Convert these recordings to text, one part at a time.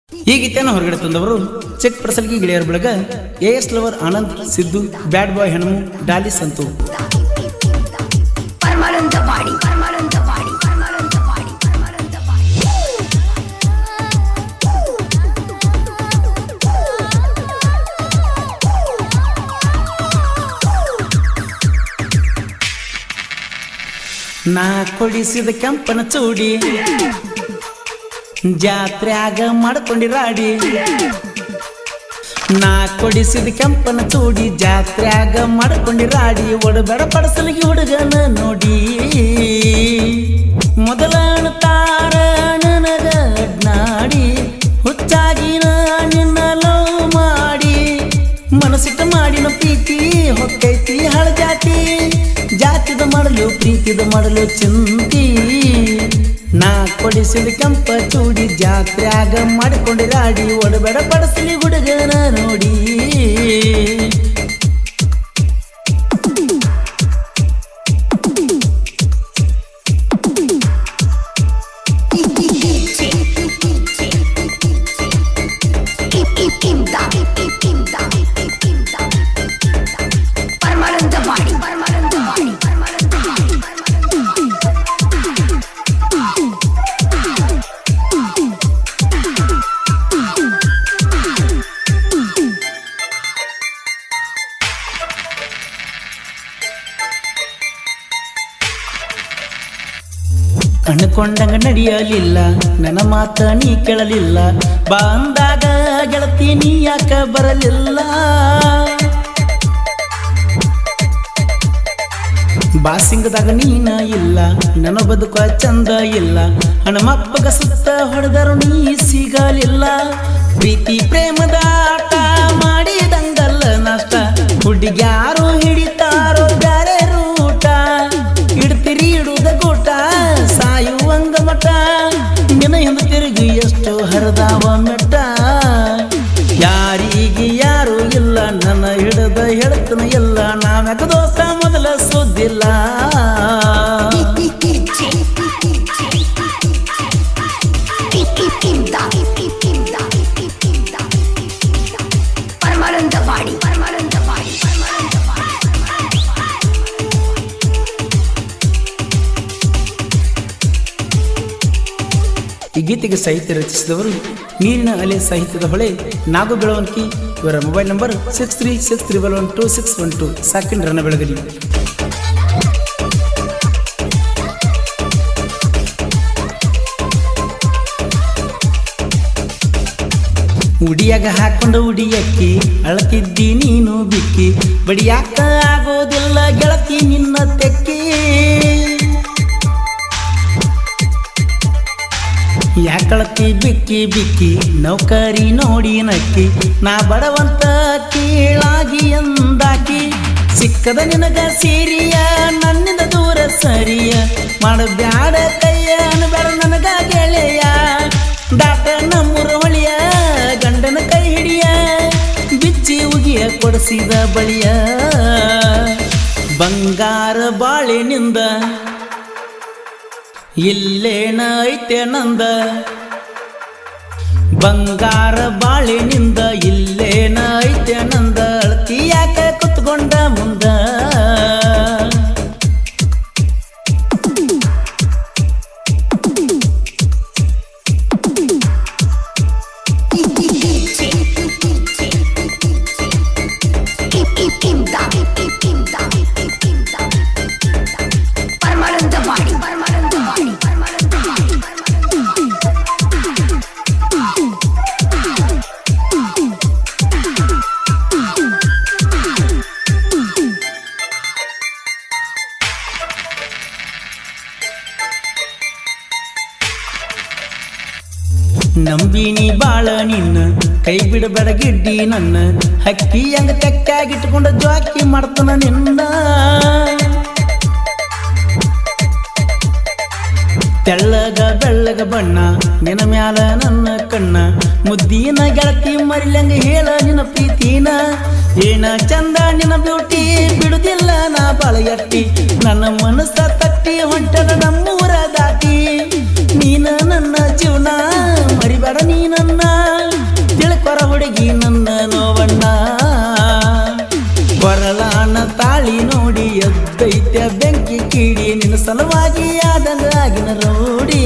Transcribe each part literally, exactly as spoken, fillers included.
ಈ ಗೀತೆಯನ್ನು ಹೊರಗಡೆ ತಂದವರು ಚೆಕ್ ಪ್ರಸಲ್ಗಿ ಗೆಳೆಯರ ಬಳಗ A S lover Anand Siddu bad boy Hanumu Daali Santu ನಾ ಕೊಡಿಸಿದ ಕೆಂಪನ ಚೂಡಿ ಜಾತ್ರೆಯಾಗ ಮಾಡ್ಕೊಂಡಿರಾಡಿ ನಾ ಕೊಡಿಸಿದ ಕೆಂಪನ ಚೂಡಿ ಜಾತ್ರೆಯಾಗ ಮಾಡ್ಕೊಂಡಿರಾಡಿ ಒಡಬೇಡ ಪಡಸಲಿಗೆ ಹುಡುಗನ ನೋಡಿ ಮೊದಲ ತಾರ ನನಗ ಅಡ್ನಾಡಿ ಹುಚ್ಚಾಗಿ ನಿನ್ನ ಲವ್ ಮಾಡಿ ಮನಸ್ಸಿಟ್ಟು ಮಾಡಿನ ಪ್ರೀತಿ ಹೊಕ್ಕೈತಿ ಹಳ ಜಾತಿ ಜಾತಿದ ಮಾಡಲು ಪ್ರೀತಿದ ಮಾಡಲು ಚಿಂತಿ ನಾ ಕೊಡಿಸಿದ ಕೆಂಪ ಚೂಡಿ ಜಾತ್ರೆಯಾಗ ಮಾಡಿಕೊಂಡಿರಾಡಿ ಒಡಬೇಡ ಪಡಸಲಿ ಹುಡುಗನ ನೋಡಿ ಅನ್ಕೊಂಡಂಗ ನಡೆಯಲಿಲ್ಲ ನನ್ನ ಮಾತ ನೀ ಕೇಳಲಿಲ್ಲ ಬಂದಾಗ ಗೆಳತಿ ನೀ ಯಾಕ ಬರಲಿಲ್ಲ ಬಾಸಿಂಗದಾಗ ನೀನ ಇಲ್ಲ ನನ್ನ ಬದುಕ ಚಂದ ಇಲ್ಲ ಹಣಮಪ್ಪಗ ಸುತ್ತ ಹೊಡೆದರು ನೀ ಸಿಗಲಿಲ್ಲ ಪ್ರೀತಿ ಪ್ರೇಮದ ಆಟ ಮಾಡಿದಂಗಲ್ಲ ನಷ್ಟ ಹುಡುಗ್ಯಾರು ಹಿಡಿತಾರೋ ಬ್ಯಾರೆ ರೂಟ ಇಡ್ತಿರಿ ಇಡುದ ಗೂಟ ಸಾಯುವಂಗ ಮಠ ನಿನ ಹಿಂದ ತಿರುಗಿ ಎಷ್ಟು ಹರಿದಾವ ಮೆಟ್ಟ ಯಾರಿಗೆ ಯಾರು ಇಲ್ಲ ನನ್ನ ಹಿಡದ ಹೇಳ್ತನ ಇಲ್ಲ ನಾವ್ಯಾಕ ದೋಸ್ತ ಮೊದಲ ಸುದ್ದಿಲ್ಲ ಈ ಗೀತೆಗೆ ಸಾಹಿತ್ಯ ರಚಿಸಿದವರು ನೀರಿನ ಅಲೆ ಸಾಹಿತ್ಯದ ಹೊಳೆ ನಾಗು ಬೆಳವಣಿಗೆ ಇವರ mobile number six three six triple one two six one two ಸಾಕಿನ ರನ್ನ ಬೆಳಗಲಿ ಉಡಿಯಾಗ ಹಾಕೊಂಡು ಉಡಿಯಕ್ಕಿ ಅಳತಿದ್ದಿ ನೀನು ಬಿಕ್ಕಿ ಬಡಿಯಾಕ ಆಗೋದಿಲ್ಲ ಗೆಳತಿ ನಿನ್ನ ತೆಕ್ಕಿ ಯಾಕಳತಿ ಬಿಕ್ಕಿ ಬಿಕ್ಕಿ ನೌಕರಿ ನೋಡಿ ನಕ್ಕಿ ನಾ ಬಡವಂತ ಕೀಳಾಗಿ ಎಂದಾಕಿ ಸಿಕ್ಕದ ನಿನಗ ಸೀರಿಯ ನನ್ನಿಂದ ದೂರ ಸರಿಯ ಮಾಡಬ್ಯಾಡ ಕೈಯ ಅನ್ಬೇಡ ನನಗ ಗೆಳೆಯ ದಾಟ ನಮ್ಮೂರ ಹೊಳಿಯ ಗಂಡನ ಕೈ ಹಿಡಿಯ ಬಿಚ್ಚಿ ಉಗಿಯ ಕೊಡಿಸಿದ ಬಳಿಯ ಬಂಗಾರ ಬಾಳಿನಿಂದ ಇಲ್ಲೇನ ಐತೆ ನಂದ ಬಂಗಾರ ಬಾಳಿನಿಂದ ಇಲ್ಲೇನ ಐತೆ ನಂದ ಅಳ್ತಿ ಯಾಕೆ ಕುತ್ಕೊಂಡ ಮುಂದ ನಂಬಿನಿ ಬಾಳ ನಿನ್ನ ಕೈ ಬಿಡಬೇಡ ಗಿಡ್ಡಿ ನನ್ನ ಹಕ್ಕಿ ಹಂಗ ತೆಕ್ಕಾಗಿಟ್ಕೊಂಡ ಜಾಕಿ ಮಾಡ್ತಾನ ನಿನ್ನ ತೆಳ್ಳಗ ಬೆಳ್ಳಗ ಬಣ್ಣ ನಿನ್ನ ಮ್ಯಾಲ ನನ್ನ ಕಣ್ಣ ಮುದ್ದಿನ ಗೆಳತಿ ಮರಿಲಂಗ ಹೇಳ ನಿನ್ನ ಪ್ರೀತಿನ ಏನ ಚಂದ ನಿನ್ನ ಬ್ಯೂಟಿ ಬಿಡುದಿಲ್ಲ ನಾ ಬಾಳ ಎಟ್ಟಿ ನನ್ನ ಮನಸ್ಸ ತಟ್ಟಿ ಹೊಂಟದ ನಮ್ಮೂರ ದಾಟಿ ನೀನ ನನ್ನ ಜೀವನ ಮರಿಬೇಡ ನೀ ನನ್ನ ಪರ ಹುಡುಗಿ ನನ್ನ ನೋವಣ್ಣ ಕೊರಳಾನ ತಾಳಿ ನೋಡಿ ಎದ್ದೈತ್ಯ ಬೆಂಕಿ ಕೀಡಿ ನಿನ್ನ ಸಲುವಾಗಿ ಆದಂಗ ಆಗಿನ ರೋಡಿ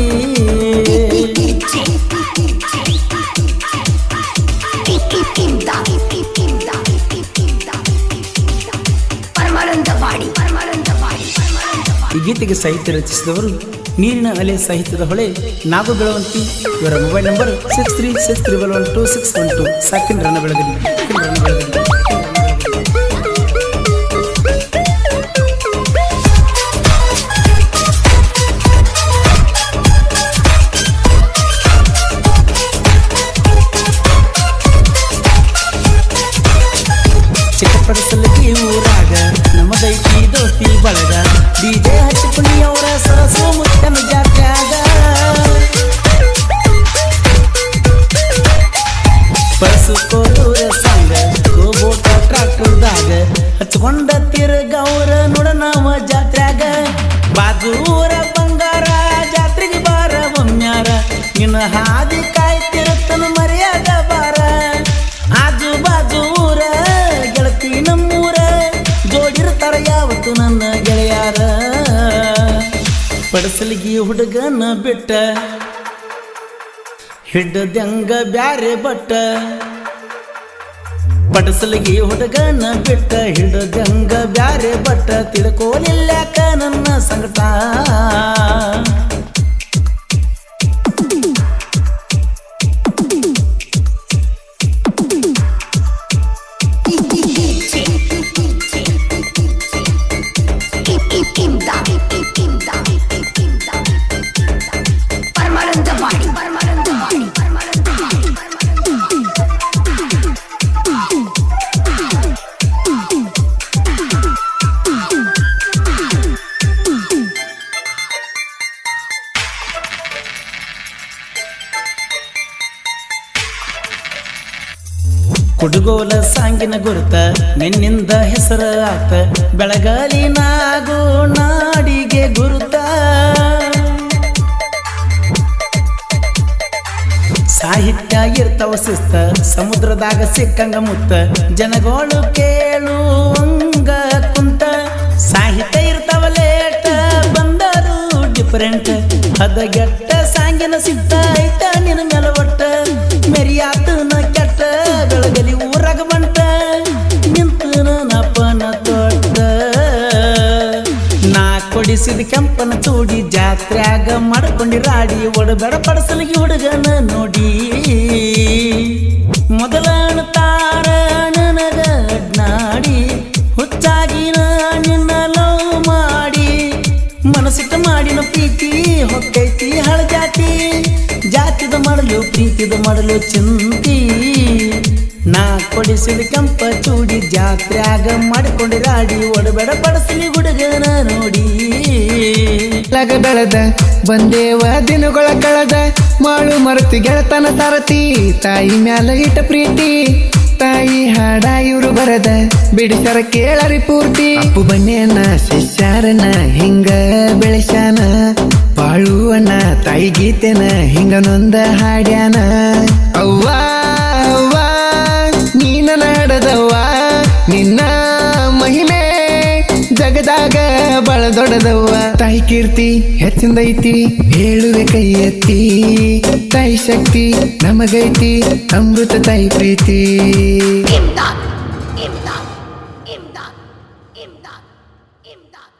ಈ ಗೀತೆಗೆ ಸಾಹಿತ್ಯ ರಚಿಸಿದವರು ನೀರಿನ ಅಲೆ ಸಾಹಿತ್ಯದ ಹೊಳೆ ನಾಗು ಬೆಳವಂತಿ ಇವರ mobile number six three six three one two six one two ಸಾಕಿನ ರನ್ನ ಬೆಳಗಲಿ ರನ್ನ ಬೆಳಗಲಿ ಚಿಕ್ಕಪಡಸಲಗಿ ಊರಾಗ ನಮ್ಮದೈತಿ ದೋಸ್ತಿ ಬಳಗ ಡಿಜೆ ಹಚ್ಚಿಪುಣಿ ಅವರ ಸರಸು ಮುತ್ತನ ಜಾತ್ಯಾಗ ಪರಸು ಕೋಲೂರ ಸಂಗ ಗೋಬೋಟ ಟ್ರಾಕ್ಟರ್ದಾಗ ಹಚ್ಕೊಂಡ ತಿರುಗೌರ ನೋಡ ನಾವ ಜಾತ್ರ್ಯಾಗ ಬಾಜು ಊರ ಬಂಗಾರ ಜಾತ್ರೆಗೆ ಬಾರ ಒಮ್ಮ್ಯಾರ ನಿನ್ನ ಹಾದಿ ಕಾಯ್ತಿರುತ್ತನ ಮರ್ಯಾದ ಬಾರ ಆಜು ಬಾಜು ಊರ ಗೆಳತಿ ನಮ್ಮೂರ ಜೋಡಿರ್ತಾರ ಯಾವತ್ತು ನನ್ನ ಗೆಳೆಯಾರ ಪಡಸಲಿಗಿ ಹುಡುಗನ ಬಿಟ್ಟ ಹಿಡ್ದಂಗ ಬ್ಯಾರೆ ಬಟ್ಟ ಪಡಸಲಿಗಿ ಹುಡುಗನ ಬಿಟ್ಟ ಹಿಡ್ದಂಗ ಬ್ಯಾರೆ ಬಟ್ಟ ತಿಳ್ಕೋಲಿಲ್ಯಾಕ ನನ್ನ ಸಂಕಟ ಕುಡುಗೋಲ ಸಾಂಗಿನ ಗುರುತ ನಿನ್ನಿಂದ ಹೆಸರ ಆತ ಬೆಳಗಾಲಿ ನಾಗು ನಾಡಿಗೆ ಗುರುತ ಸಾಹಿತ್ಯ ಇರ್ತಾವ ಶಿಸ್ತ ಸಮುದ್ರದಾಗ ಸಿಕ್ಕಂಗ ಮುತ್ತ ಜನಗೋಳು ಕೇಳುವಂಗ ಕುಂತ ಸಾಹಿತ್ಯ ಇರ್ತಾವ ಲೇಟ ಬಂದರು ಡಿಫರೆಂಟ್ ಹದಗೆಟ್ಟ ಸಾಂಗಿನ ಸಿಗ್ತ ಐತ ನಿನ್ನ ಮೇಲ ಒಟ್ಟ ಮೆರಿಯಾತನ ಕೆಟ್ಟ ಬೆಳಗಲಿ ಊರಾಗ ಬಂಟ ನಿಂತನ ನಪನ ತೊಟ್ಟ ನಾ ಕೊಡಿಸಿದ ಕೆಂಪನ ಚೂಡಿ ಜಾತ್ರ್ಯಾಗ ಮಾಡ್ಕೊಂಡಿ ರಾಡಿ ಒಡಬೇಡ ಪಡಸಲಿಗೆ ಹುಡುಗನ ನೋಡಿ ಮೊದಲನ ತಾರ ನನಗ ಅಡ್ನಾಡಿ ಹುಚ್ಚಾಗಿ ನಿನ್ನ ಲವ್ ಮಾಡಿ ಮನಸ್ಸಿಟ್ಟು ಮಾಡಿನ ಪ್ರೀತಿ ಹೊಕ್ಕೈತಿ ಹಳ ಜಾತಿ ಜಾತಿದ ಮಾಡಲು ಪ್ರೀತಿದ ಮಾಡಲು ಚಿಂತಿ ನಾ ಕೊಡಿಸಿದ ಕೆಂಪ ಚೂಡಿ ಜಾತ್ರ್ಯಾಗ ಮಾಡಿಕೊಂಡಿ ರಾಡಿ ಒಡಬೇಡ ಪಡಸಲಿ ಹುಡುಗನ ನೋಡಿ ಲಗ ಬೆಳೆದ ಬಂದೇವ ದಿನಗಳ ಕಳೆದ ಮಾಳು ಮರತಿ ಗೆಳತನ ಸಾರತಿ ತಾಯಿ ಮ್ಯಾಲ ಇಟ್ಟ ಪ್ರೀತಿ ತಾಯಿ ಹಾಡ ಇವ್ರು ಬರದ ಬಿಡಿಸರ ಕೇಳರಿ ಪೂರ್ತಿ ಅಪ್ಪು ಬನ್ನೇನ ಶಿಷ್ಯಾರನ ಹಿಂಗ ಬೆಳೆಸ್ಯಾನ ಬಾಳುವನ ತಾಯಿ ಗೀತೆನ ಹಿಂಗ ನೊಂದ ಹಾಡ್ಯಾನ ಅವ್ವ ಅವ್ವ ನೀನ ನಾಡದವ್ವ ನಿನ್ನ ಮಹಿಮೆ ಜಗದಾಗ ಬಳ ದೊಡ್ಡದವ್ವ ತಾಯಿ ಕೀರ್ತಿ ಹೆಚ್ಚಿಂದೈತಿ ಹೇಳುವೆ ಕೈ ಎತ್ತಿ ತಾಯಿ ಶಕ್ತಿ ನಮಗೈತಿ ಅಮೃತ ತಾಯಿ ಪ್ರೀತಿ ಇಮ್ದಾದ್ ಇಮ್ದಾದ್ ಇಮ್ದಾದ್ ಇಮ್ದಾದ್ ಇಮ್ದಾದ್